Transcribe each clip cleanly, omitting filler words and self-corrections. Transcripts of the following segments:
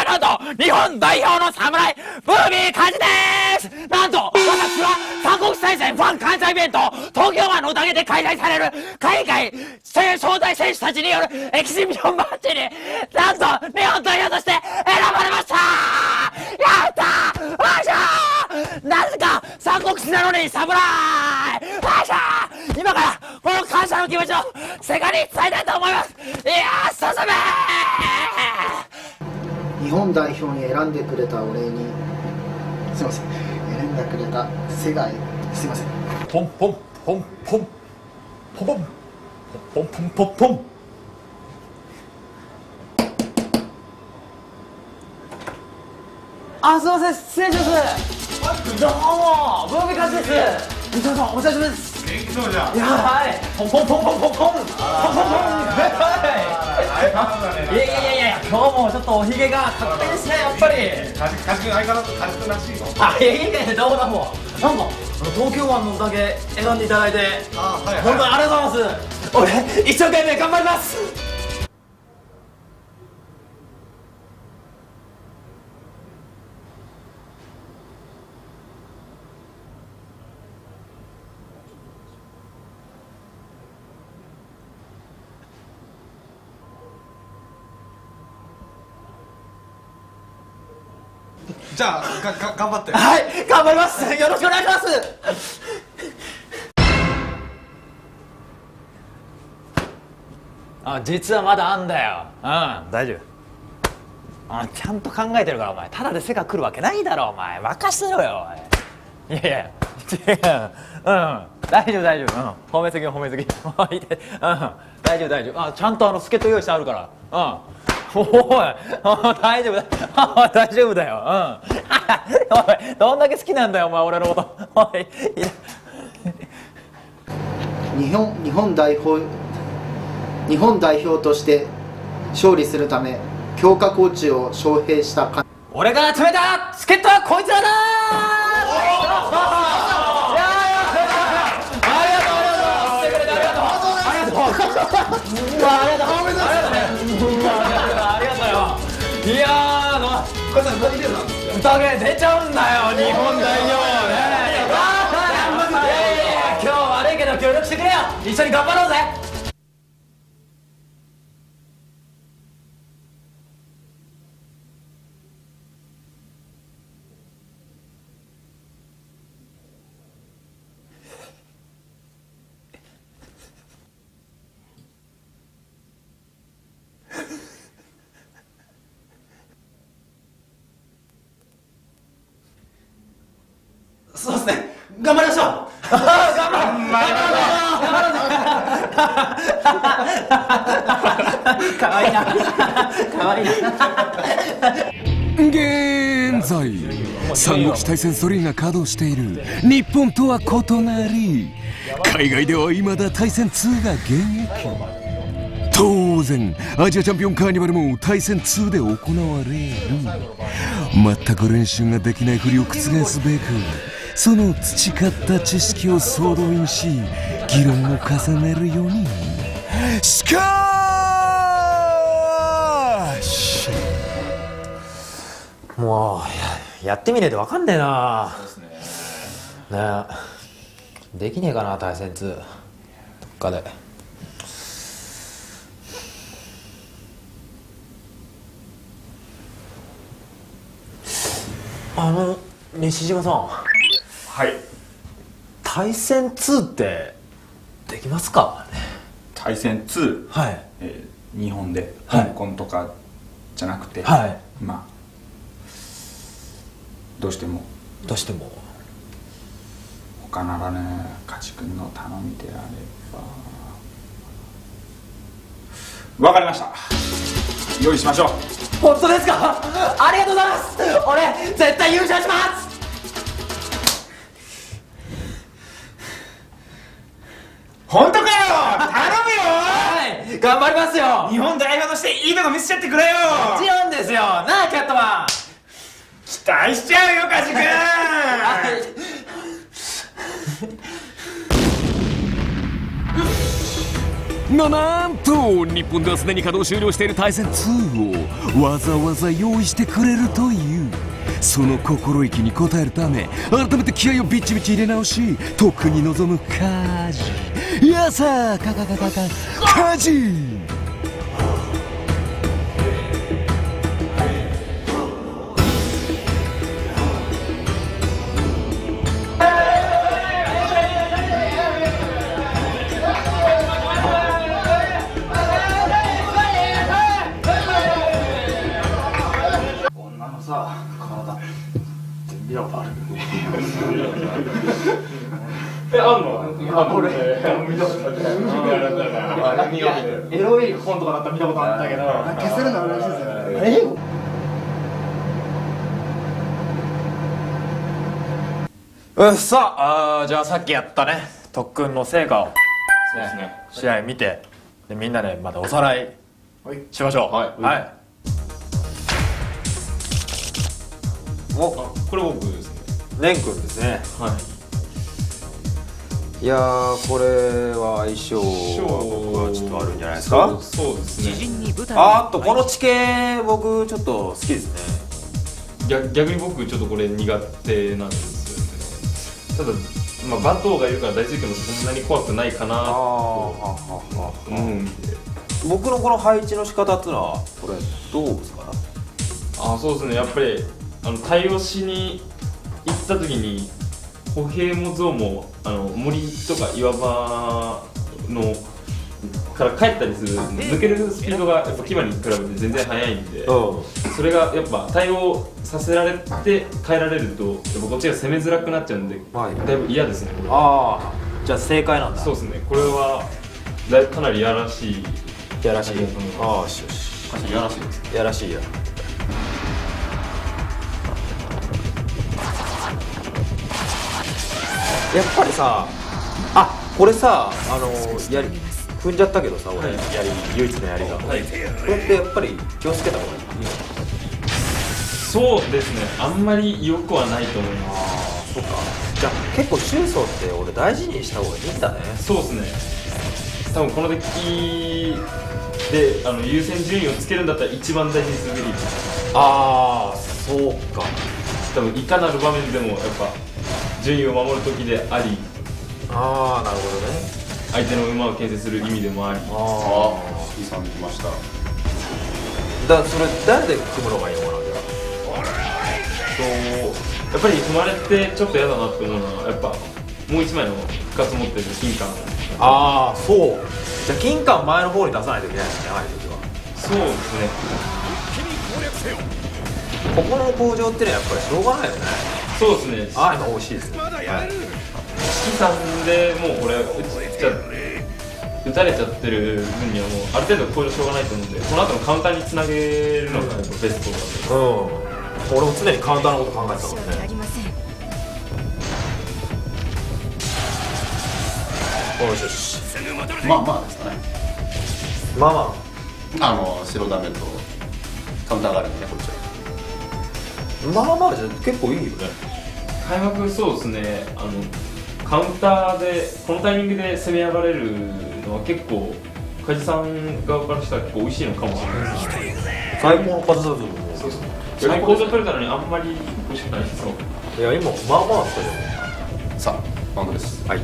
なんと日本代表の侍ブービーカジです。なんと私は三国志大戦ファン感謝イベント東京湾の宴で開催される海外招待選手たちによるエキシビションマッチになんと日本代表として選ばれました。やったー、わっしゃー。なぜか三国志なのに侍、わっしゃー。今からこの感謝の気持ちを世界に伝えたいと思います。いやー、進めー。 日本代表に選んでくれたお礼に、すいません、選んでくれた世界、すいません。 ポンポンポンポンポンポンポンポンポンポン。あ、すいません、失礼します。どうも、ブービーカジです。伊藤さん、お久しぶりです。 元気そうじゃん。 いや、はい、ポンポンポンポンポンポンポンポンポンポン。いやいやいやいや、今日もちょっとおひげがかっこいいですね、やっぱり。 相変わらずカジ君らしいぞ。 あ、いやいやいや、どうもどうも。なんか東京湾のだけ選んでいただいて、本当にありがとうございます。俺一生懸命頑張ります。 じゃあ頑張って。 はい、頑張ります。よろしくお願いします。あ、実はまだあんだよ。うん、大丈夫。ちゃんと考えてるからお前、ただで背が来るわけないだろお前。任せろよおい。いやいや、違う。うん、大丈夫大丈夫。うん、褒めすぎ褒めすぎ。うん、大丈夫大丈夫。ちゃんと助っ人用意してあるから。うん。おい、大丈夫だ。大丈夫だよ。うん。おい、どんだけ好きなんだよお前、俺のこと。おい、 日本代表として勝利するため強化コーチを招聘したか。 俺が集めた助っ人はこいつらだー。いやー、これさ、歌で出ちゃうんだよ、日本代表ね。今日悪いけど協力してくれよ。一緒に頑張ろうぜ。そうですね、頑張りましょう。頑張ろう。かわいいな。かわいいな。 現在三国志大戦3が稼働している日本とは異なり、海外では未だ対戦2が現役。当然アジアチャンピオンカーニバルも対戦2で行われる。全く練習ができないふりを覆すべく、その培った知識を総動員し議論を重ねる4人。しかしもう やってみねえと分かんねえな。ねえ、できねえかな対戦2どっかで。西島さん。 はい。 対戦2ってできますかね。 対戦2。 はい。 日本で香港とかじゃなくて、 はい。 まあどうしても他ならね、カジ君の頼みであれば。わかりました。用意しましょう。 本当ですか。ありがとうございます。俺絶対優勝します。 本当かよ。頼むよ。 はい、頑張りますよ。 日本代表としていいとこ見せちゃってくれよ。 もちろんですよ。なあキャットマン。 期待しちゃうよカジ君。 なんと日本ではすでに稼働終了している対戦2をわざわざ用意してくれるという。その心意気に応えるため改めて気合をビチビチ入れ直し特に臨むカジ。いやさカジ。 女のさ体って見たことある？ あんの？ いや俺見たことある。エロい本とかだったら見たことあったけど消せるのは嬉しいですよね。 さあ、じゃあさっきやったね特訓の成果を、 そうですね。 試合見てでみんなでまたおさらいしましょう。はい。 これ僕ですね。 レン君ですね。いやー、これは相性は僕はちょっとあるんじゃないですか。 そうですね。 あとこの地形僕ちょっと好きですね。 逆に僕ちょっとこれ苦手なんですよね。ただバトーがいるから大水拳もそんなに怖くないかなと思うんで。 僕のこの配置の仕方っていうのはこれどうですか？ そうですね。やっぱり対応しに行った時に歩兵も象も森とか岩場のから帰ったりする抜けるスピードがやっぱ牙に比べて全然速いんで、それがやっぱ対応させられて変えられるとやっぱこっちが攻めづらくなっちゃうんで、だいぶ嫌ですね。これじゃあ正解なんだ。 そうですね。これはかなりやらしい。 やらしい。よし。 やらしいです。 やらしいや。やっぱりさ、これさ、やり踏んじゃったけどさ、俺、唯一のやりが、これってやっぱり気をつけた方がいいの？ そうですね。あんまり良くはないと思います。 そうか。じゃあ結構周走って俺大事にした方がいいんだね。 そうですね。多分このデッキで優先順位をつけるんだったら一番大事にするべきです。 そうか。 多分いかなる場面でもやっぱ順位を守る時であり、 なるほどね。 相手の馬を牽制する意味でもあり。 石井さん来ました。 それ誰で組むのがいいのかな。 やっぱり踏まれてちょっと嫌だなって思うのはやっぱもう一枚の復活持ってる金冠。 そうじゃあ金冠前の方に出さないといけないですね、ああいう時は。 そうですね。 ここの工場ってのはやっぱりしょうがないよね。 そうですね。 今美味しいですね。 四季さんでもうこれ打たれちゃってる分にはもうある程度これしょうがないと思うんで、この後のカウンターにつなげるのがベストだと。 俺も常にカウンターのこと考えてたからね。よし。 まあまあですかね。白ダメとカウンターがあるんでね、こっちは。 じゃ結構いいよね。 開幕そうですね。カウンターでこのタイミングで攻め上がれるのは結構梶さん側からしたら結構美味しいのかもしれないですね。 最高の形だと思う。 そうですね。より工場取れたのにあんまり美味しくないですよ。 いや今したよ。 さあバウンドです。 はい。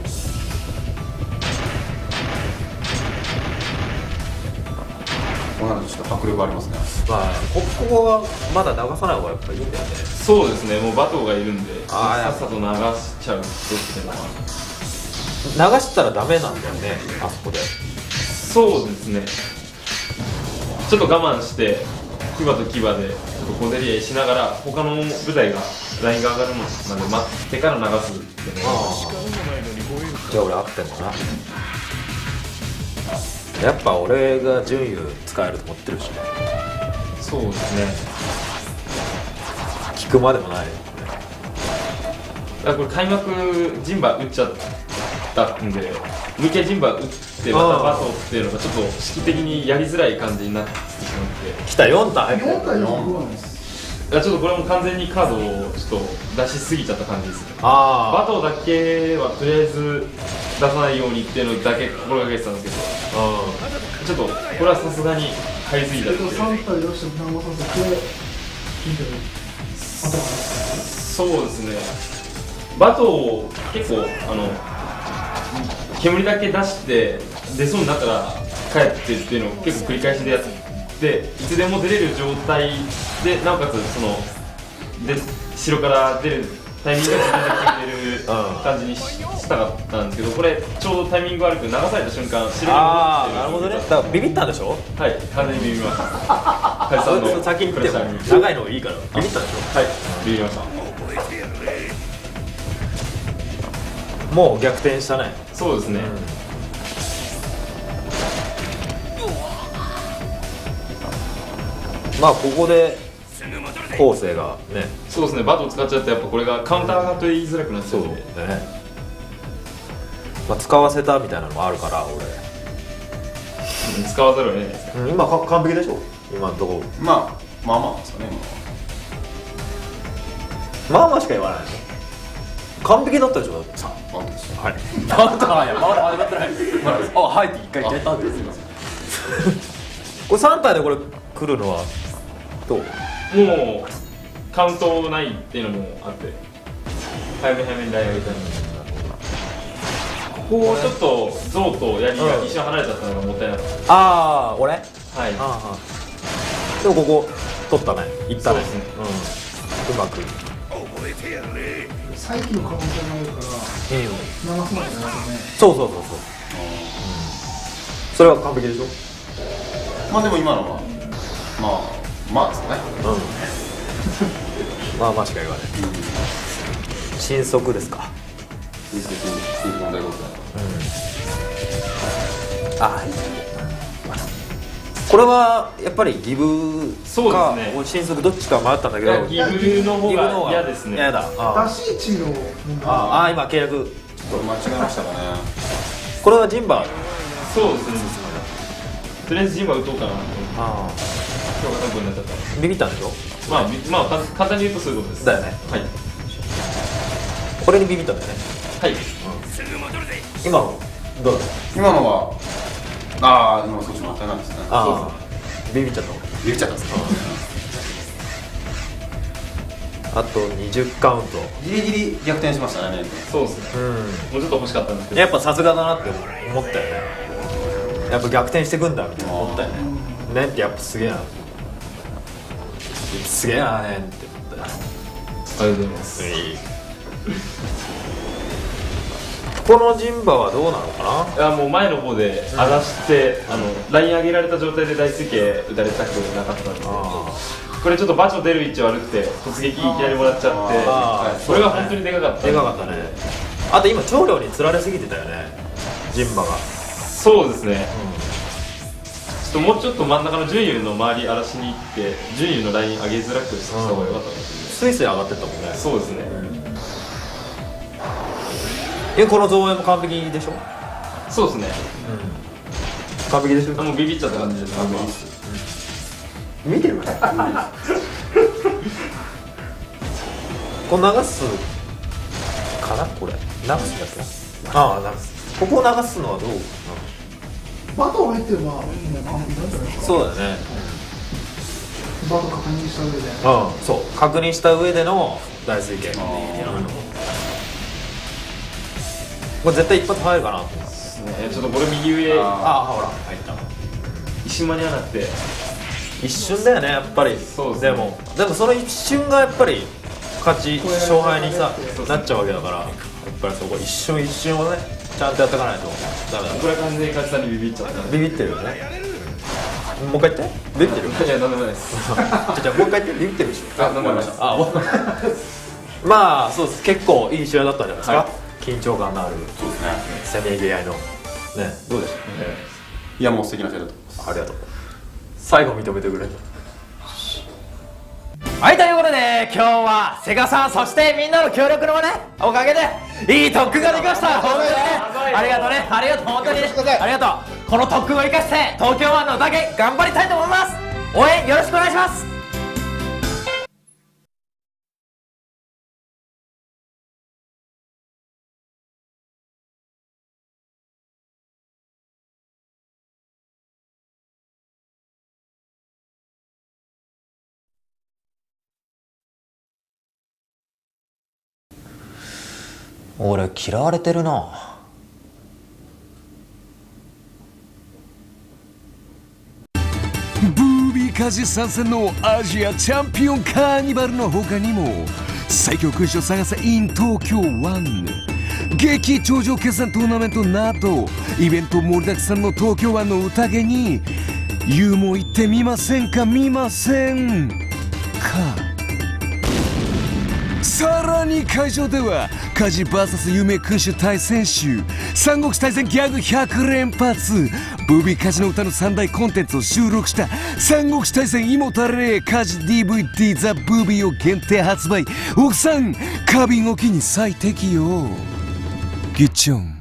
こうなるとちょっと迫力ありますね。 ここはまだ流さない方がやっぱいいんだよね。 そうですね。もうバトーがいるんでさっさと流しちゃうっていうのは流したらダメなんだよね、あそこで。 そうですね。ちょっと我慢して牙と牙でちょっと小競り合いしながら他の部隊がラインが上がるまで待ってから流すっていうのが。 じゃあ俺合ってんだな。やっぱ俺が順位使えると思ってるしね。 そうですね。 聞くまでもない。 これ開幕ジンバ打っちゃったんで、もう一回ジンバ打ってまたバトっていうのがちょっと式的にやりづらい感じになってしまって。 来た4体。 4体4 ちょっとこれも完全にカードをちょっと出しすぎちゃった感じですね。バトだけはとりあえず出さないようにっていうのだけ心がけてたんですけど、 ちょっとこれはさすがに買いすぎたっていう。 3体出しても流させて見てる頭がそうですね、バトを結構煙だけ出して出そうになったら帰ってっていうのを結構繰り返しでやっていつでも出れる状態でなおかつで城から出るタイミングが自分で決めれる感じにしたかったんですけど、これちょうどタイミング悪く流された瞬間城にああなるほどね。だからビビったんでしょ。 はい、完全にビビりました。カイさんの先に来てもプレッシャーに長いのいいからビビったんでしはいビビりました。 ょ。もう逆転したね。 そうですね、 まあここで後世がね。 そうですね、バトを使っちゃってやっぱこれがカウンターと言いづらくなっちゃうんで、 まあ使わせたみたいなのもあるから俺。 使わざるを得ないですね。 今完璧でしょ今のとこ。 まあまあまあですかね。 まあまあしか言わないでしょ。完璧だったでしょだってさ。 本当です。 はい。なんかいやまだ始まってない。あはいって一回言っちゃったんですよ。これ3体でこれ来るのはどう？ もうカウントないっていうのもあって早め早めにライン上げたいので、ここをちょっとゾウとヤギが一瞬離れちゃったのがもったいなかった。 ああ俺？ はい、 でもここ取ったね。いったね。 そうですね、 うまく。 再起の可能性があるから流すまでじゃなくてね。 そうそう。それは完璧でしょ。 まあでも今のはまあですね。 まあまあしか言わない。新速ですか。 いいですね。新問題ございああいい。これはやっぱりギブそうかですね、 新速どっちか迷ったんだけど、 ギブの方が嫌ですね。 嫌だ。 出し値の問題。 ああ今契約。 これ間違えましたかね。 これはジンバ。 そうですね、とりあえずジンバ打とうかなと思ってあ今日が参考になっちゃったんで、 ビビったんでしょ。 まあ簡単に言うとそういうことです。 だよね。 はいこれにビビったんだよね。 はい、 今のどうだった。 今のは今少しもったいないですね。 ああビビっちゃったの。 ビビっちゃったんですか。 あと20カウント。 ギリギリ逆転しましたね。 そうですね、もうちょっと欲しかったんですけど、 やっぱさすがだなって思ったよね。やっぱ逆転してくんだみたいな思ったよね。ねってやっぱすげえな。すげえなねって思ったよ。 ありがとうございます。 このジンバはどうなのかな。 いやもう前の方で荒らして、ライン上げられた状態で大水系打たれたくなかったんですけど、これちょっとバチョ出る位置悪くて突撃いきなりもらっちゃってこれが本当にでかかった。 でかかったね。あと今長領に釣られすぎてたよねジンバが。 そうですね、ちょっともうちょっと真ん中の順位の周り荒らしに行って順位のライン上げづらくした方が良かったんですスイスイ上がってったもんね。 そうですね、 この造園も完璧でしょ。 そうですね、 完璧でしょ。 もうビビっちゃった感じです。 見てるかこれ流すかな。これ流すんだっけ。ああ流す。ここを流すのはどう。 バト入ってればもう完璧なんじゃないですか。 そうだよね。 バト確認した上で。 そう確認した上での大水系。これ絶対一発入るかなと思って。 ちょっとこれ右上ほら入った。 一瞬間に合わなくて一瞬だよねやっぱり。 そうですね、 でもその一瞬がやっぱり勝敗にさなっちゃうわけだから、やっぱりそこ一瞬をねちゃんとやっていかないとダメだ。 これは完全に勝ちさんにビビっちゃったんで。 ビビってるよね。もう一回言って。ビビってる。 いやなんでもないですじゃあもう一回言って。ビビってるでしょ。 なんでもないです。 まあそうです。結構いい試合だったんじゃないですか。緊張感のあるそうですね。 攻めぎ合いのね。どうでした。 いやもう素敵な試合だと思います。 ありがとう。最後認めてくれ。はい、ということで今日はセガさんそしてみんなの協力のねおかげでいい特訓ができました。本当にねありがとうね。ありがとう本当にねありがとう。この特訓を生かして東京湾の宴頑張りたいと思います。応援よろしくお願いします。 俺嫌われてるな。 ブービーカジ参戦のアジアチャンピオンカーニバルの他にも最強君主を探せ in 東京湾、激頂上決戦トーナメントなどイベント盛りだくさんの東京湾の宴にユーも行ってみませんか見ませんか。さらに会場ではカジ VS 夢君主対戦集、三国志大戦ギャグ100連発、ブービーカジの歌の3大コンテンツを収録した三国志大戦イモタレカジ DVD ザ・ブービーを限定発売。奥さん花瓶置きに最適よ。ギッチョン